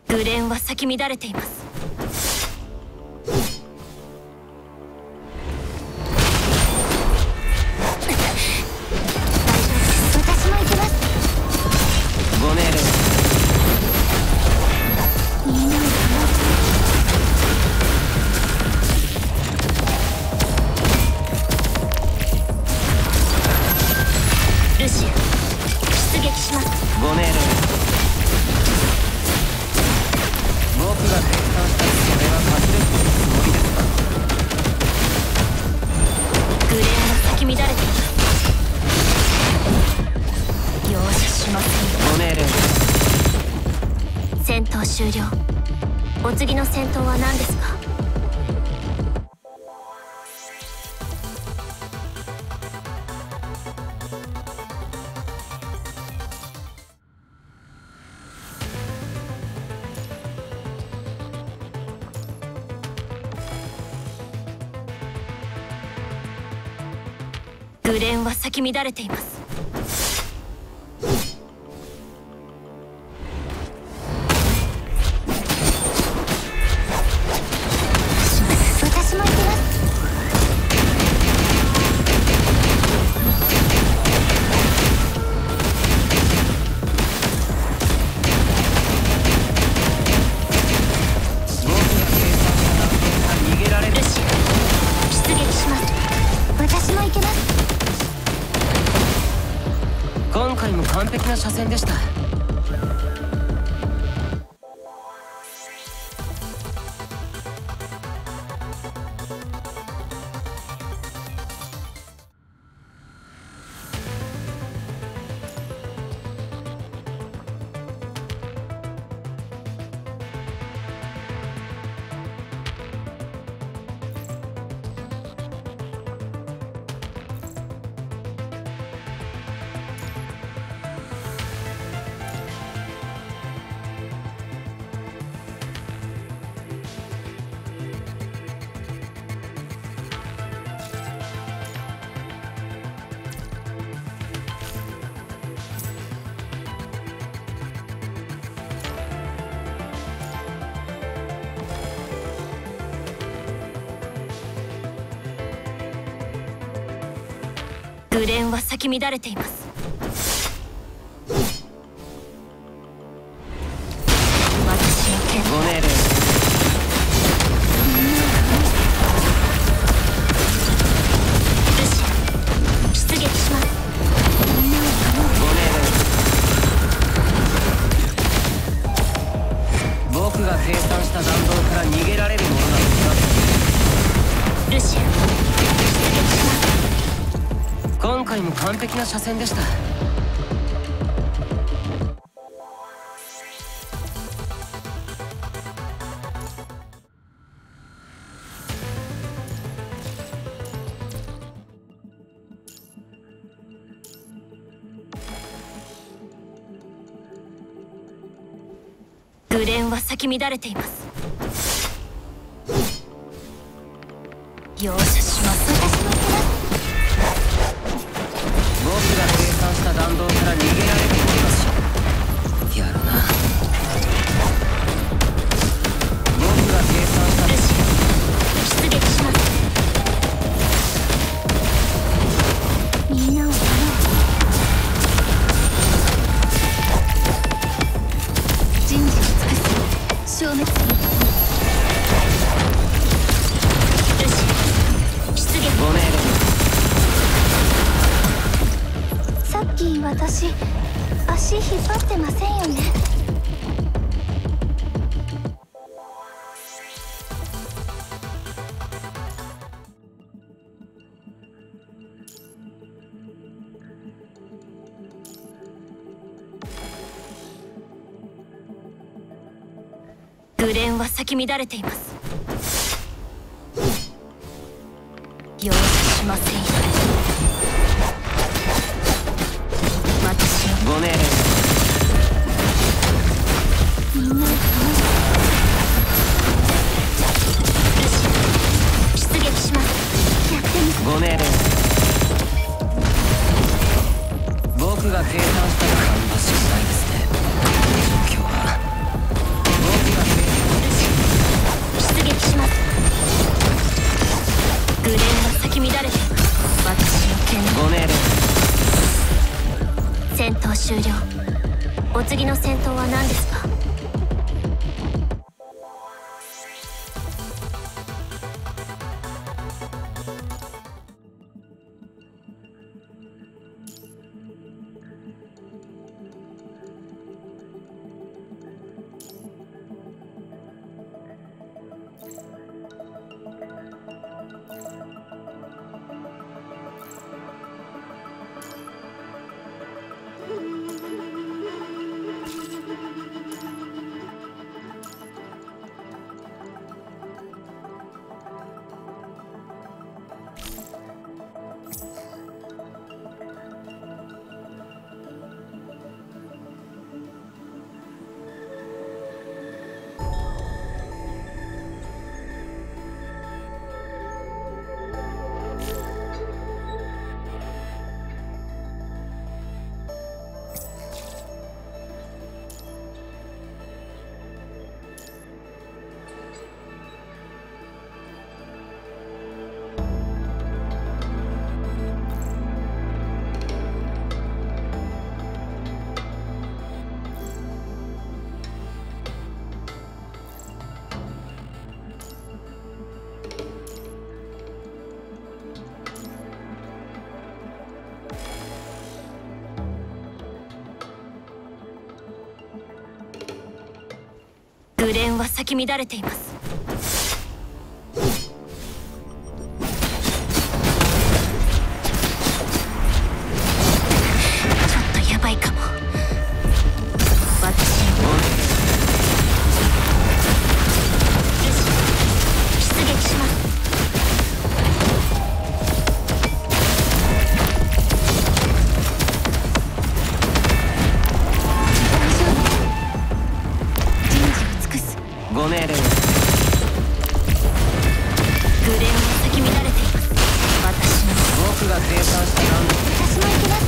グレンは咲き乱れています。 私も行きます。 ご命令。 みんなを守ルシア、出撃します。 ご命令。僕が決断したそれは隠れるつもりですか。 グレンは咲き乱れています。容赦しません。 ご命令。 戦闘終了。お次の戦闘は何ですか？グレンは咲き乱れています。 私も行きます。 僕が計算した難度から逃げられる。 ルシア、出撃します。 私も行きます。 今回も完璧な車線でした。 グレンは咲き乱れています。私の剣。 ご命令。 ルシア、出撃します。 ご命令。僕が計算した弾道から逃げられるものなのか。 ルシア、出撃します。 今回も完璧な車線でした。 グレンは咲き乱れています。容赦します。 私も行きます。 僕が計算した弾道から逃げられるものだしやるな。僕が計算したルシア、出撃します。 みんなを守ろう。人事を尽くす。消滅する。 ルシア、出撃。 ご命令。 さっき私足引っ張ってませんよね。 グレンは咲き乱れています。容赦しませんよ。私のご命令。 みんなを守ろう。 ルシア、出撃します。 やってみせ。 ご命令。僕が計算したら芳しくないですね。状況は。僕次の戦闘は何ですか？グレンは咲き乱れています。ちょっとヤバいかも。私もよし、出撃します。 ご命令を。グレンは咲き乱れています。私も。 僕が生産した弾道。 私も行きます。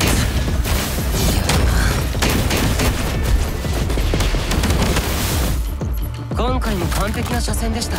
今回も完璧な車線でした。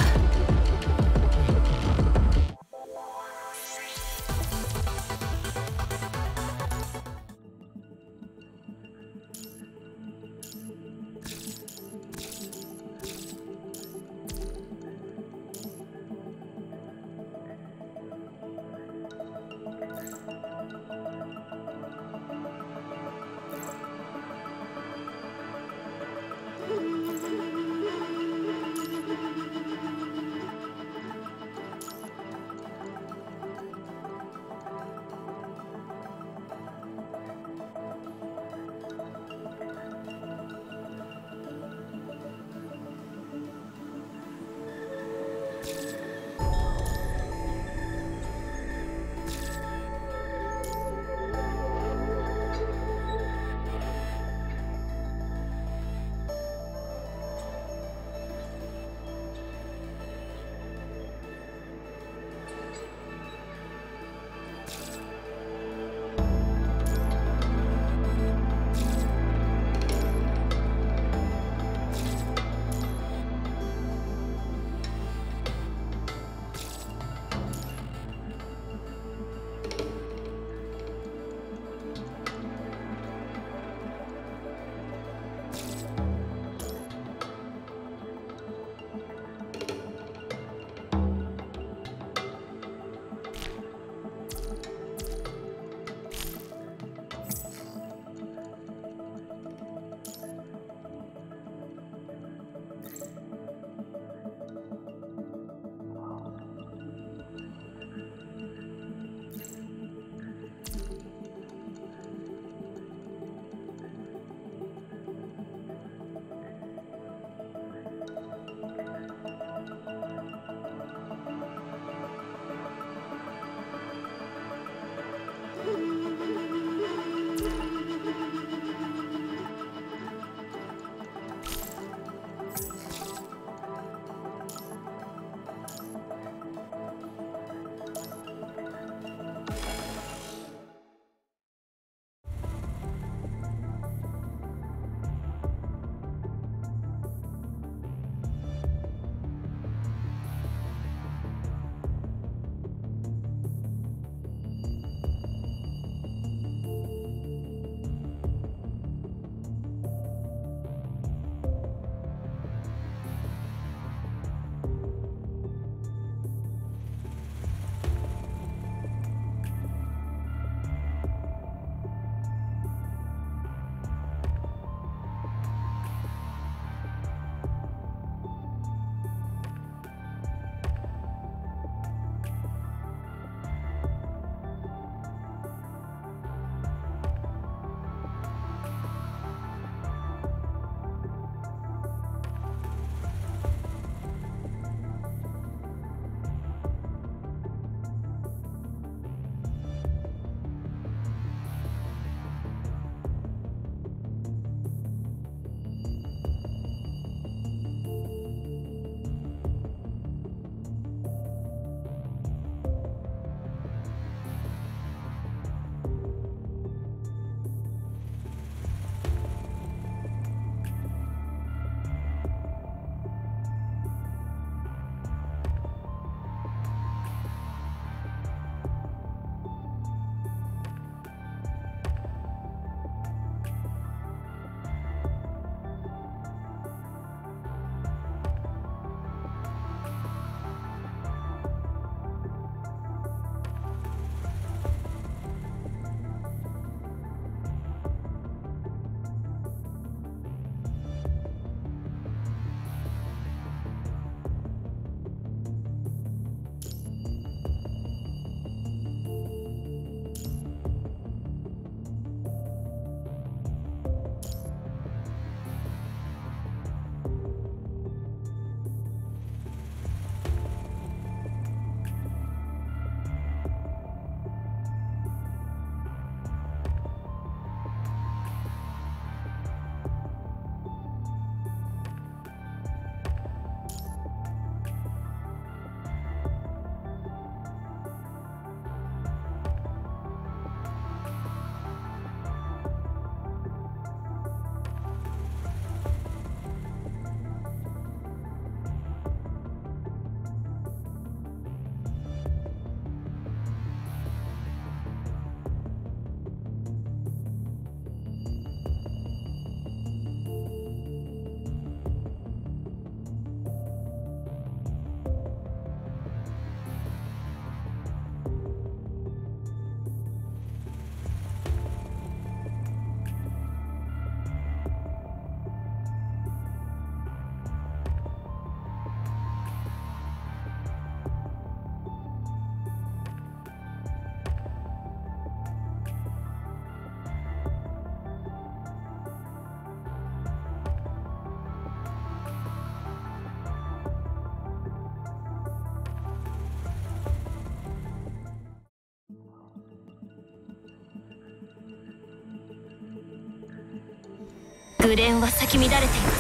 グレンは咲き乱れています。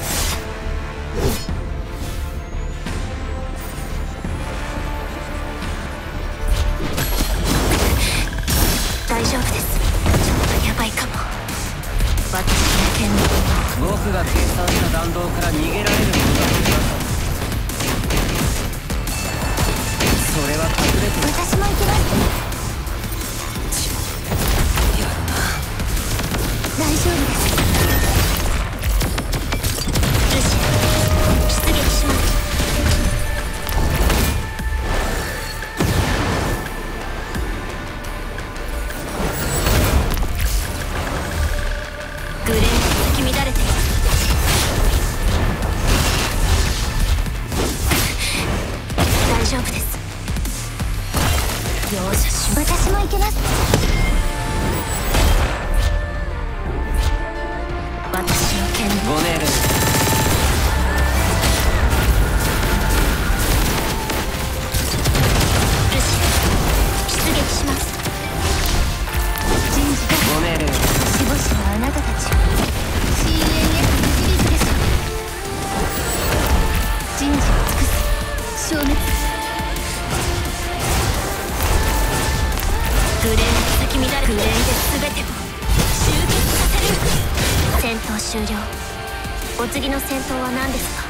大丈夫です。ちょっとヤバいかも。私の剣の僕が計算した弾道から逃げられるものだと言わん。それは隠れてる。 私も行きます。大丈夫です。 ルシア出撃します。グレーが咲き乱れています。大丈夫です。容赦します。 私も行けます。 私の剣ご命令。 ルシア出撃します。 人事がご命令。 守護者はあなたたちを深淵へと導くでしょう。人事を尽くす。消滅。 グレーが咲き乱れ、グレーで全てを集結させる。戦闘終了。お次の戦闘は何ですか？